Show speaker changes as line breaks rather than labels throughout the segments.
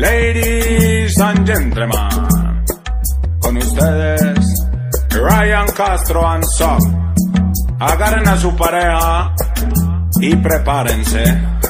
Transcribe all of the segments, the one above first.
Ladies and gentlemen, con ustedes, Ryan Castro and Son. Agarren a su pareja y prepárense.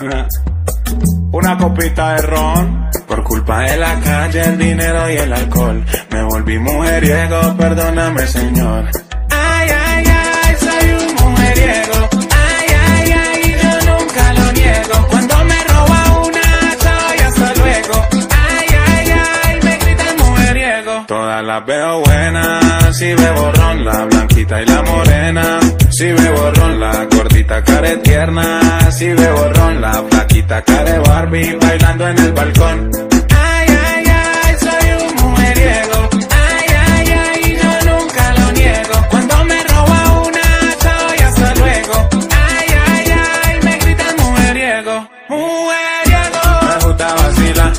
Una copita de ron.
Por culpa de la calle, el dinero y el alcohol, me volví mujeriego, perdóname, Señor. Ay, ay, ay, soy un mujeriego. Ay, ay, ay, yo nunca lo niego. Cuando me roba una, soy hasta luego. Ay, ay, ay, me gritan mujeriego. Todas las veo buenas, si bebo ron, la blanquita y la morena. Si bebo ron, la gordita care tierna. Si bebo ron, la flaquita care Barbie, bailando en el balcón. Ay, ay, ay, soy un mujeriego. Ay, ay, ay, yo nunca lo niego. Cuando me roba una, soy hasta luego. Ay, ay, ay, me gritan mujeriego. Mujeriego. Me gusta vacilar.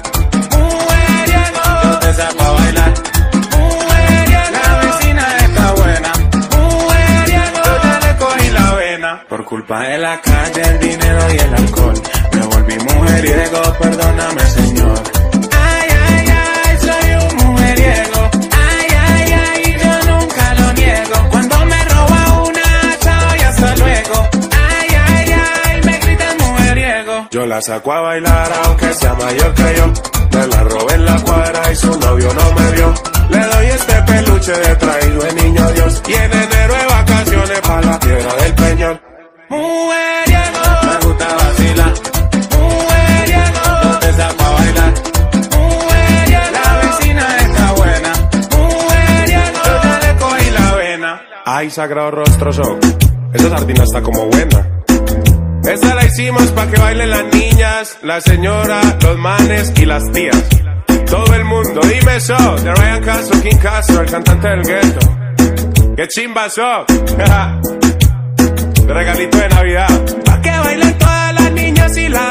Mujeriego. Yo te saco a bailar. Mujeriego. La vecina está buena. Mujeriego. Yo ya le cogí la vena. Por culpa de la calle, el dinero y el alcohol, me volví mujeriego, perdóname, Señor. Ay, ay, ay, soy un mujeriego. Ay, ay, ay, yo nunca lo niego. Cuando me roba una, soy hasta luego. Ay, ay, ay, me gritan mujeriego. Yo la saco a bailar aunque sea mayor que yo. Me la robé en la cuadra y su novio no me vio. Le doy este peluche de traído de niño Dios. Y en enero de vacaciones pa' la Piedra del Peñol. Mujeriego. Me gusta vacilar. Mujeriego. No te saco a bailar. Mujeriego. La vecina está buena. Mujeriego. Yo ya le cogí la vena.
Ay, sagrado rostro son. Esa sardina está como buena.
Esta la hicimos pa' que bailen las niñas, la señora, los manes y las tías. Todo el mundo, dime eso. De Ryan Castro, King Castro, el cantante del gueto. ¡Qué chimba so! Regalito de Navidad. Pa' que bailen todas las niñas y las